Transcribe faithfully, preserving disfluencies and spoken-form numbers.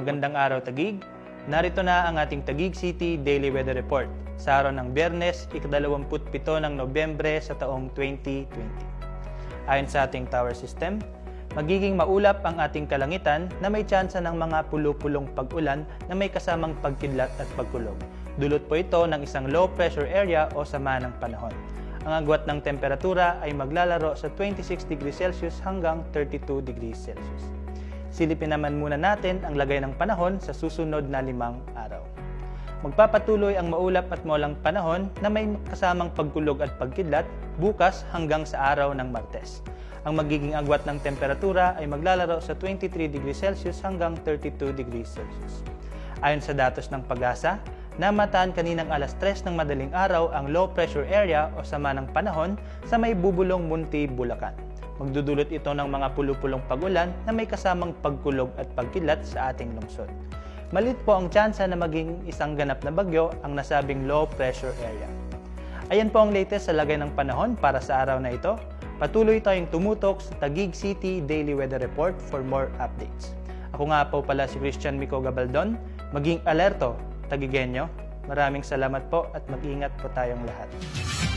Magandang araw Taguig! Narito na ang ating Taguig City Daily Weather Report sa araw ng Biyernes, ikadalawamput pito ng Nobyembre sa taong twenty twenty. Ayon sa ating tower system, magiging maulap ang ating kalangitan na may tsansa ng mga pulu-pulong pag-ulan na may kasamang pagkidlat at pagkulog. Dulot po ito ng isang low pressure area o sama ng panahon. Ang agwat ng temperatura ay maglalaro sa twenty-six degrees Celsius hanggang thirty-two degrees Celsius. Silipin naman muna natin ang lagay ng panahon sa susunod na limang araw. Magpapatuloy ang maulap at maulang panahon na may kasamang pagkulog at pagkidlat bukas hanggang sa araw ng Martes. Ang magiging agwat ng temperatura ay maglalaro sa twenty-three degrees Celsius hanggang thirty-two degrees Celsius. Ayon sa datos ng Pag-asa, namataan kaninang alas tres ng madaling araw ang low pressure area o sama ng panahon sa may Bubulong, Munti, Bulacan. Magdudulot ito ng mga pulu-pulong pag-ulan na may kasamang pagkulog at pagkilat sa ating lungsod. Maliit po ang tsansa na maging isang ganap na bagyo ang nasabing low pressure area. Ayan po ang latest sa lagay ng panahon para sa araw na ito. Patuloy tayong tumutok sa Taguig City Daily Weather Report for more updates. Ako nga po pala si Christian Mico Gabaldon. Maging alerto, Taguigenyo. Maraming salamat po at mag-ingat po tayong lahat.